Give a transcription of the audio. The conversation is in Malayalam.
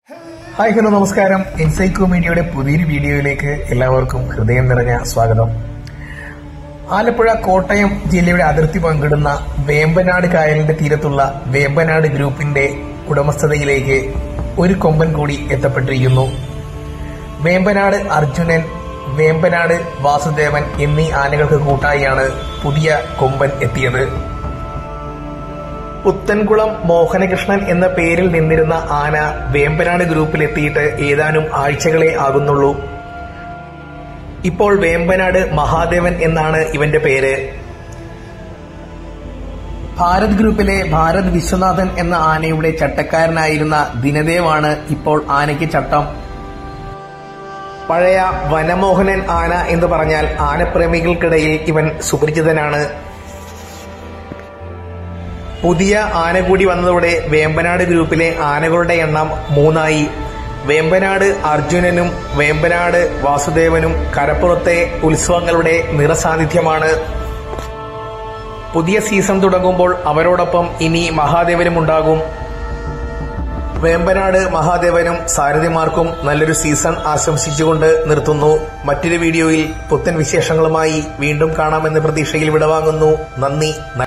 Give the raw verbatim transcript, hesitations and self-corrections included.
ഹായ് ഹലോ നമസ്കാരം. എൻസൈക്കോ മീഡിയയുടെ പുതിയൊരു വീഡിയോയിലേക്ക് എല്ലാവർക്കും ഹൃദയം നിറഞ്ഞ സ്വാഗതം. ആലപ്പുഴ കോട്ടയം ജില്ലയുടെ അതിർത്തി പങ്കിടുന്ന വേമ്പനാട് കായലിന്റെ തീരത്തുള്ള വേമ്പനാട് ഗ്രൂപ്പിന്റെ ഉടമസ്ഥതയിലേക്ക് ഒരു കൊമ്പൻ കൂടി എത്തപ്പെട്ടിരിക്കുന്നു. വേമ്പനാട് അർജുനൻ, വേമ്പനാട് വാസുദേവൻ എന്നീ ആനകൾക്ക് കൂട്ടായാണ് പുതിയ കൊമ്പൻ എത്തിയത്. പുത്തൻകുളം മോഹനകൃഷ്ണൻ എന്ന പേരിൽ നിന്നിരുന്ന ആന വേമ്പനാട് ഗ്രൂപ്പിലെത്തിയിട്ട് ഏതാനും ആഴ്ചകളെ ആകുന്നുള്ളൂ. ഇപ്പോൾ വേമ്പനാട് മഹാദേവൻ എന്നാണ് ഇവന്റെ പേര്. ഭാരത് ഗ്രൂപ്പിലെ ഭാരത് വിശ്വനാഥൻ എന്ന ആനയുടെ ചട്ടക്കാരനായിരുന്ന ദിനദേവാണ് ഇപ്പോൾ ആനയ്ക്ക് ചട്ടം. പഴയ വനമോഹനൻ ആന എന്ന് പറഞ്ഞാൽ ആനപ്രേമികൾക്കിടയിൽ ഇവൻ സുപരിചിതനാണ്. പുതിയ ആന കൂടി വന്നതോടെ വേമ്പനാട് ഗ്രൂപ്പിലെ ആനകളുടെ എണ്ണം മൂന്നായി. വേമ്പനാട് അർജുനനും വേമ്പനാട് വാസുദേവനും കരപ്പുറത്തെ ഉത്സവങ്ങളുടെ നിറസാന്നിധ്യമാണ്. പുതിയ സീസൺ തുടങ്ങുമ്പോൾ അവരോടൊപ്പം ഇനി മഹാദേവനും ഉണ്ടാകും. വേമ്പനാട് മഹാദേവനും സാരഥിമാർക്കും നല്ലൊരു സീസൺ ആശംസിച്ചുകൊണ്ട് നിർത്തുന്നു. മറ്റൊരു വീഡിയോയിൽ പുത്തൻ വിശേഷങ്ങളുമായി വീണ്ടും കാണാമെന്ന പ്രതീക്ഷയിൽ വിടവാങ്ങുന്നു. നന്ദി.